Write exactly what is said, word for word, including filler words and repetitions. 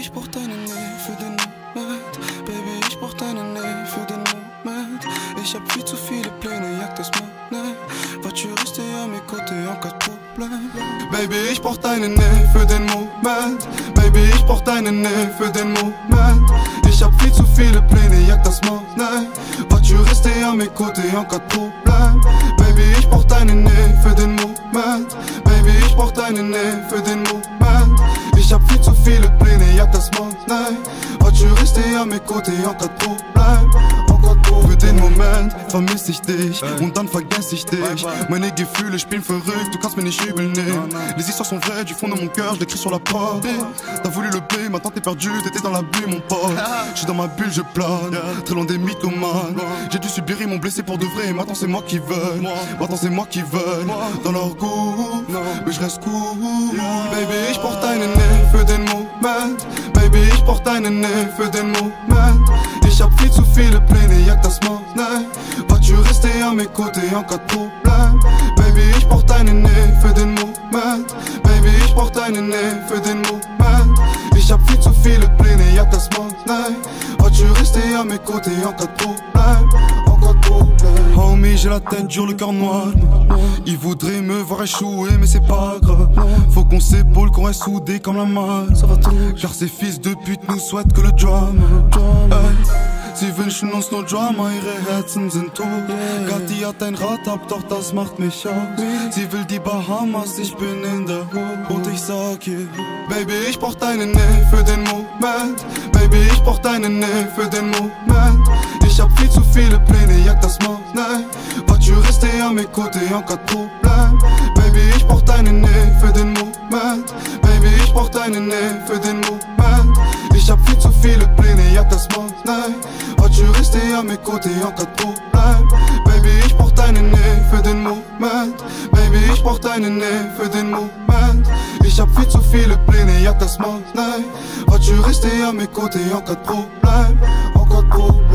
ich brauch deine Nähe für den Moment. Baby, ich brauch deine Nähe für den Moment. Ich hab viel zu viele Pläne, jag das Monnaie. Vas-tu rester à mes côtés en cas de problème? Baby, ich brauch deine Nähe für den Moment. Baby, ich brauch deine Nähe für den Moment. Ich hab viel zu viele Pläne, jag das Monnaie. Vas-tu rester à mes côtés en cas de problème? Baby, ich brauch deine Nähe für den Moment. Baby, ich brauch deine Nähe für den Moment. Ich hab viel zu viele Pläne, jag das Monnaie. Vas-tu rester à mes côtés en cas de problème? Für den Moment vermiss ich dich und dann vergesse ich dich. Meine Gefühle spielen verrückt, du kannst mir nicht übel nehmen. Les histoires sont vraies du fond de mon cœur, je l'écris sur la porte. T'as voulu le blé, maintenant t'es perdu, t'étais dans la bulle mon pote. J'suis dans ma bulle, je plane, très loin des mythomanes. J'ai dû subir, ils m'ont blessé pour de vrai, maintenant c'est moi qui veux. Maintenant c'est moi qui veux, dans leur goût, mais je reste cool. Baby, ich brauch deine Nähe für den Moment. Baby, ich brauch deine Nähe für den Moment. Ich hab viel zu viele Pläne, jag das Monnaie. Vas-tu rester à mes côtés en cas de problème? Baby, ich brauch deine Nähe für den Moment. Baby, ich brauch deine Nähe für den Moment. Ich hab viel zu viele Pläne, jag das Monnaie. Vas-tu rester à mes côtés en cas de problème? En cas de problème. Homie, j'ai la tête dure, le cœur noir. Ils voudraient me voir échouer, mais c'est pas grave. Faut qu'on s'épaule, qu'on reste soudés comme la malle. Car ces fils de pute nous souhaitent que le drama. Hey. Sie wünschen uns nur Drama, ihre Herzen sind tot. Gatti hat ein Rad ab, doch das macht mich aus. Sie will die Bahamas, ich bin in der Hood. Und ich sag ihr, Baby, ich brauch deine Nähe für den Moment. Baby, ich brauch deine Nähe für den Moment. Ich hab viel zu viele Pläne, jag das Monnaie. Vas-tu rester à mes côtés en cas de problème? Baby, ich brauch deine Nähe für den Moment. Baby, ich brauch deine Nähe für den Moment. Ich hab viel zu viele Pläne, jag das Monnaie. Vas-tu rester à mes côtés en cas de problème? Baby, ich brauch deine Nähe für den Moment. Baby, ich brauch deine Nähe für den Moment. Ich hab viel zu viele Pläne, jag das Monnaie. Vas-tu rester à mes côtés en cas de problème? En cas de problème.